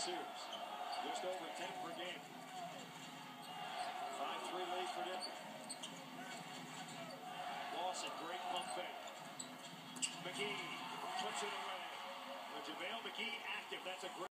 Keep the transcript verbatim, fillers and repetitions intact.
series. Just over ten per game. five three lead for Denver. Lawson, great pump fake. McGee puts it away. With JaVale McGee active, that's a great